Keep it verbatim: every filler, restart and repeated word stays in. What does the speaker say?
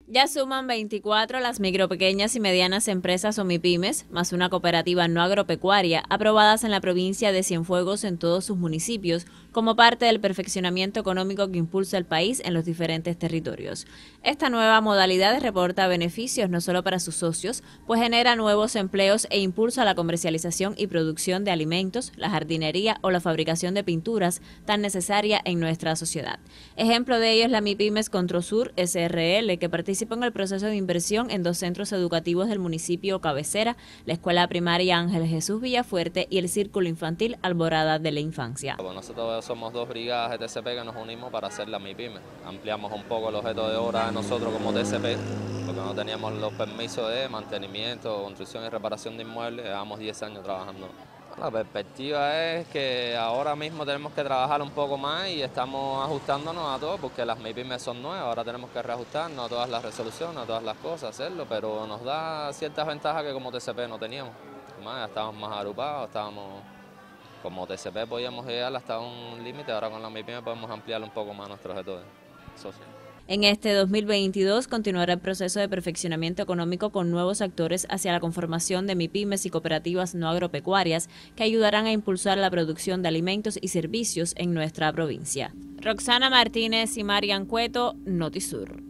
Ya suman veinticuatro las micro, pequeñas y medianas empresas o MIPYMES, más una cooperativa no agropecuaria, aprobadas en la provincia de Cienfuegos en todos sus municipios, como parte del perfeccionamiento económico que impulsa el país en los diferentes territorios. Esta nueva modalidad reporta beneficios no solo para sus socios, pues genera nuevos empleos e impulsa la comercialización y producción de alimentos, la jardinería o la fabricación de pinturas tan necesaria en nuestra sociedad. Ejemplo de ello es la MIPYMES Controsur S R L, que participa Participa en el proceso de inversión en dos centros educativos del municipio cabecera, la Escuela Primaria Ángel Jesús Villafuerte y el Círculo Infantil Alborada de la Infancia. Bueno, nosotros somos dos brigadas de T C P que nos unimos para hacer la MIPYME. Ampliamos un poco el objeto de obra de nosotros como T C P, porque no teníamos los permisos de mantenimiento, construcción y reparación de inmuebles, llevamos diez años trabajando. La perspectiva es que ahora mismo tenemos que trabajar un poco más y estamos ajustándonos a todo porque las MIPYMES son nuevas, ahora tenemos que reajustarnos a todas las resoluciones, a todas las cosas, hacerlo, pero nos da ciertas ventajas que como T C P no teníamos. Además, estábamos más agrupados, estábamos, como T C P podíamos llegar hasta un límite, ahora con la MIPYME podemos ampliar un poco más nuestro objeto de socio. En este dos mil veintidós continuará el proceso de perfeccionamiento económico con nuevos actores hacia la conformación de MIPYMES y cooperativas no agropecuarias que ayudarán a impulsar la producción de alimentos y servicios en nuestra provincia. Roxana Martínez y Marian Cueto, Notisur.